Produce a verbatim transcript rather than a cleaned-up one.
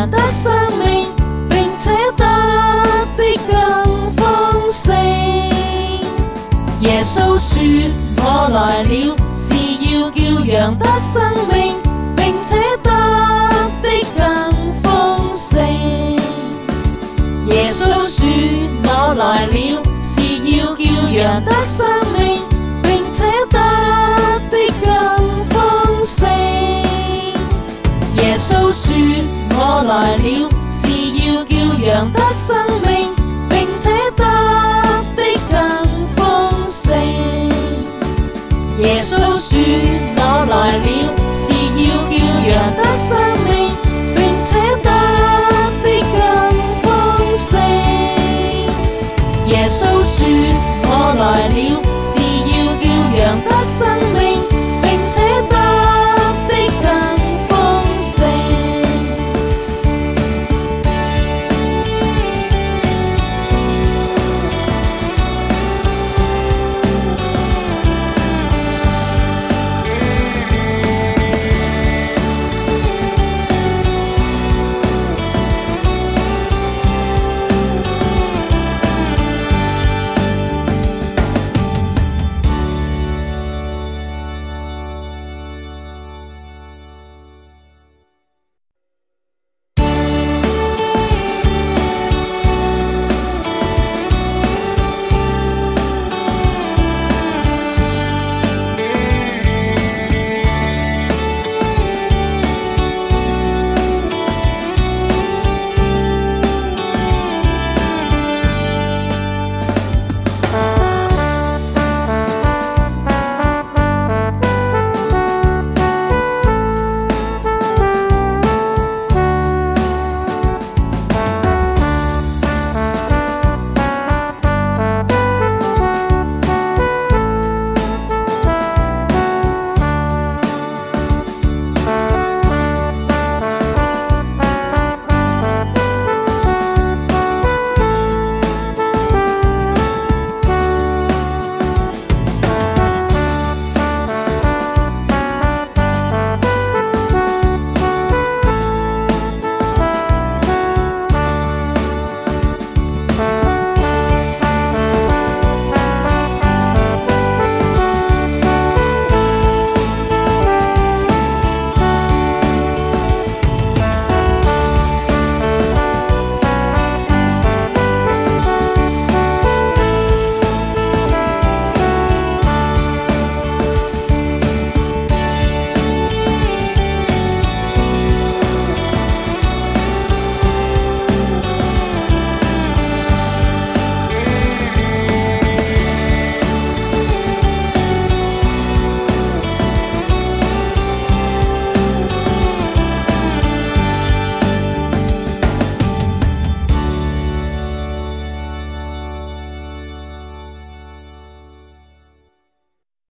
人得生命，並且得的更豐盛。耶穌說：我來了，是要叫羊得生命，並且得的更豐盛。耶穌說：我來了，是要叫羊得生命，並且得的更豐盛。耶穌說：我來了，是要叫羊得生命，並且得的更豐盛。耶穌說：我來了，是要叫羊得生命，並且得的更豐盛。耶穌說：我來了。